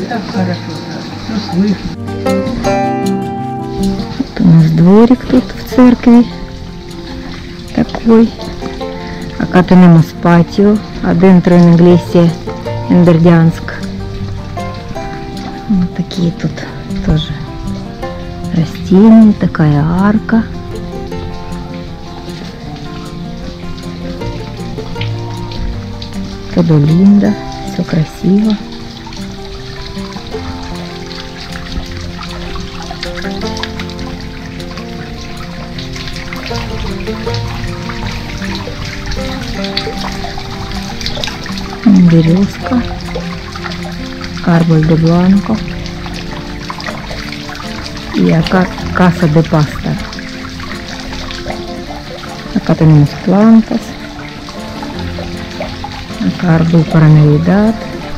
так хорошо, все слышно. Вот у нас дворик тут в церкви такой. Acá tenemos patio, adentro en iglesia en Бердянск. Вот такие тут тоже растения, такая арка. Todo lindo, все красиво. Березка, Árbol de Blanco y acá Casa de Pasta. Acá tenemos plantas, acá árbol para Navidad,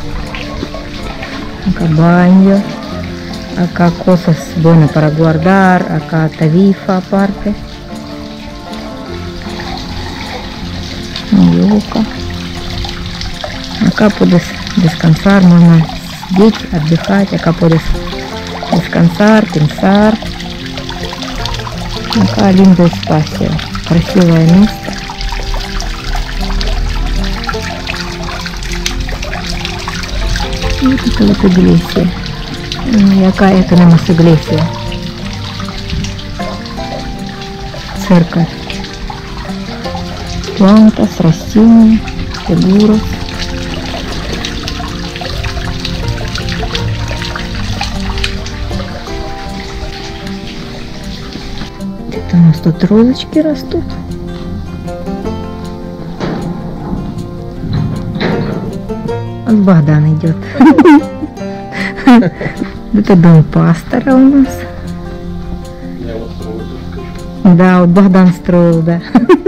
acá baño, acá cosas buenas para guardar, acá tarifa aparte, yoga. Acá puedes descansar, можно сидеть, отдыхать, acá puedes descansar, pensar. Acá lindo espacio, красивое место. И вот это вот iglesia. И acá это tenemos iglesia. Церковь. Plantas, растения, фигуры. У нас тут розочки растут. Вот Богдан идет. Это дом пастора у нас. Да, вот Богдан строил, да.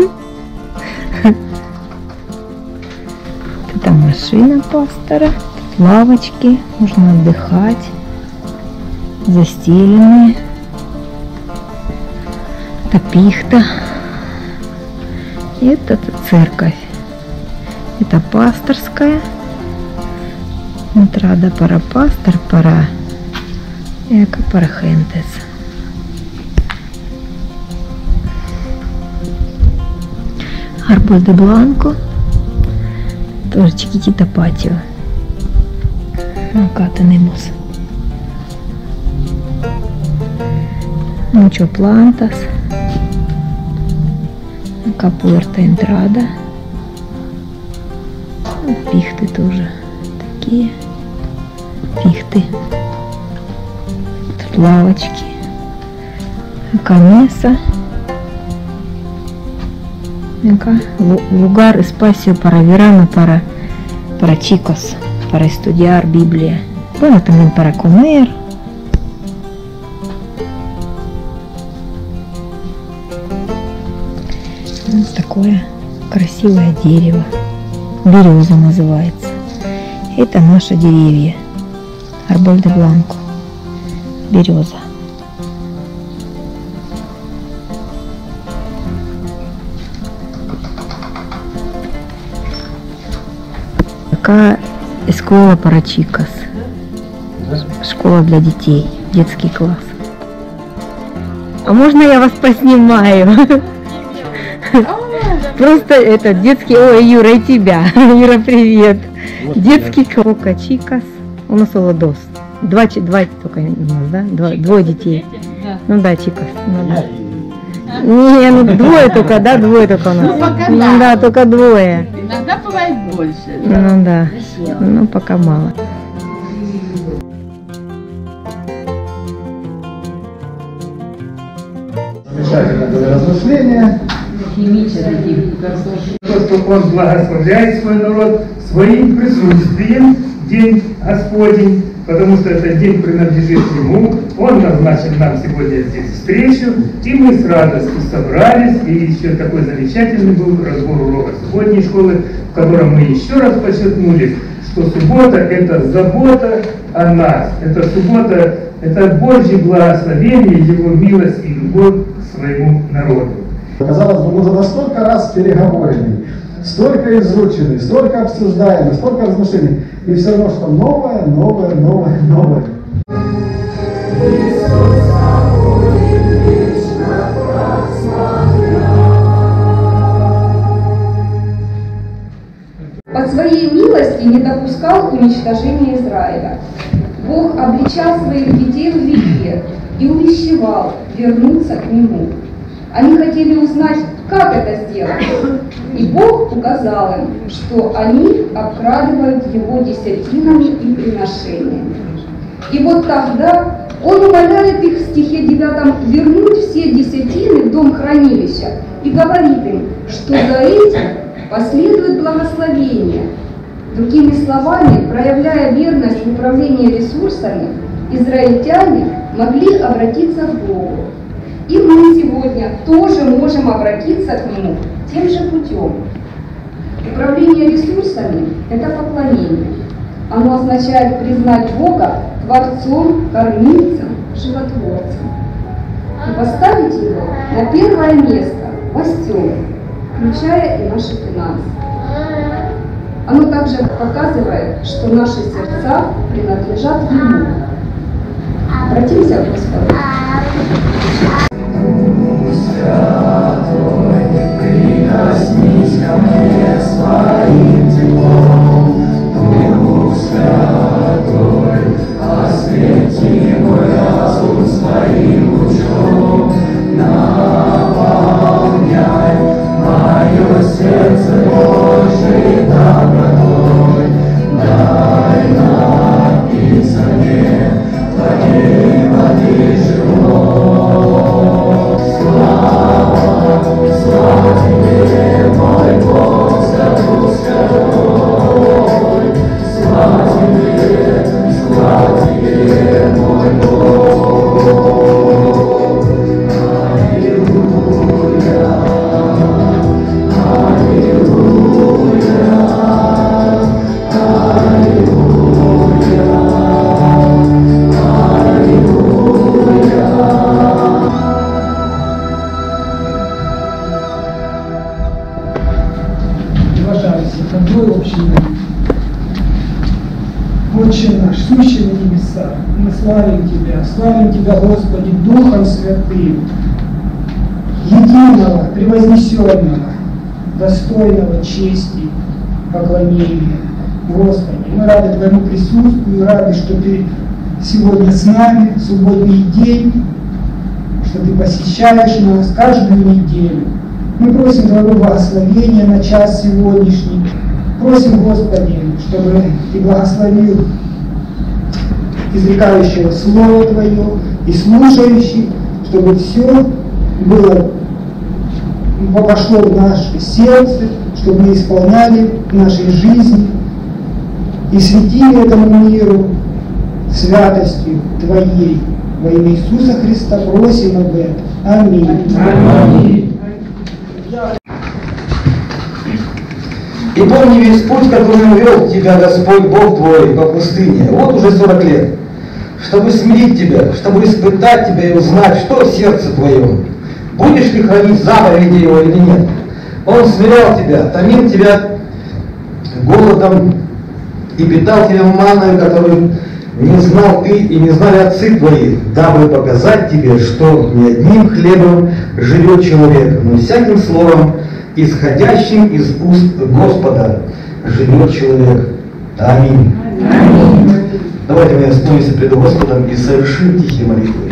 Это машина пастора. Тут лавочки, можно отдыхать. Застеленные. Это пихта. И это церковь. Это пасторская. Entrada para pastor, para y acá para gentes. Árbol de Blanco. Тоже chiquitito patio. Acá tenemos muchas plantas. Acá puerta entrada. Пихты тоже такие. Пихты. Тут лавочки. Acá mesa. Acá lugar, espacio para verano, para chicos, para estudiar Biblia. Bueno, también para comer. Вот такое красивое дерево. Береза называется. Это наши деревья. Árbol de Blanco. Береза. Такая школа para chicos. Школа для детей. Детский класс. А можно я вас поснимаю? Просто это детский, ой, Юра, и тебя. Юра, привет. Детский Кока Чикас. У нас dos. Два только у нас, да? Двое детей. Ну да, Чикас. Ну, да. Не, ну двое только, да, двое только у нас. Ну да, только двое. Иногда бывает больше. Ну да, ну пока мало. Замечательно было размышление. То, что Он благословляет свой народ своим присутствием, день Господень, потому что этот день принадлежит Ему. Он назначил нам сегодня здесь встречу, и мы с радостью собрались, и еще такой замечательный был разбор урока субботней школы, в котором мы еще раз подчеркнули, что суббота – это забота о нас, это суббота – это Божье благословение, Его милость и любовь к своему народу. Казалось бы, мы уже настолько раз переговорили, столько изучены, столько обсуждаемы, столько размышлений, и все равно, что новое, новое, новое, новое. По своей милости не допускал уничтожения Израиля. Бог обличал своих детей в грехе и увещевал вернуться к Нему. Они хотели узнать, как это сделать. И Бог указал им, что они обкрадывают Его десятинами и приношениями. И вот тогда Он умоляет их в стихе 9 вернуть все десятины в дом хранилища и говорит им, что за этим последует благословение. Другими словами, проявляя верность в управлении ресурсами, израильтяне могли обратиться к Богу. И мы сегодня тоже можем обратиться к Нему тем же путем. Управление ресурсами – это поклонение. Оно означает признать Бога Творцом, Кормильцем, Животворцем. И поставить Его на первое место во всем, включая и наши финансы. Оно также показывает, что наши сердца принадлежат Ему. Обратимся к Господу. Прикоснись ко мне своим теплом, Дух Святой, освети мой разум своим лучом, наполняй мое сердце Божьей добротой, дай напиться мне твоей воды живой. Слава тебе, мой Бог, за Дух Святой. Слава тебе, мой Бог. Аллилуйя, аллилуйя, аллилуйя, аллилуйя. Тобой община. Отче наш, сущий на небесах, мы славим Тебя, Господи, Духом Святым, единого, превознесенного, достойного чести, поклонения. Господи, мы рады Твоему присутствию, рады, что Ты сегодня с нами, субботний день, что Ты посещаешь нас каждую неделю. Мы просим Твоего благословения на час сегодняшний. Просим, Господи, чтобы Ты благословил изрекающего Слово Твое и слушающих, чтобы все пошло в наше сердце, чтобы мы исполняли в нашей жизни и светили этому миру святостью Твоей. Во имя Иисуса Христа просим об этом. Аминь. Аминь. И помни весь путь, которым вел тебя Господь Бог твой по пустыне, вот уже 40 лет, чтобы смирить тебя, чтобы испытать тебя и узнать, что в сердце твоем. Будешь ли хранить заповеди Его или нет? Он смирял тебя, томил тебя голодом и питал тебя манною, которую не знал ты и не знали отцы твои, дабы показать тебе, что не одним хлебом живет человек, но всяким словом, исходящим из уст Господа, живет человек. Аминь. Аминь. Давайте мы остановимся пред Господом и совершим тихие молитвы.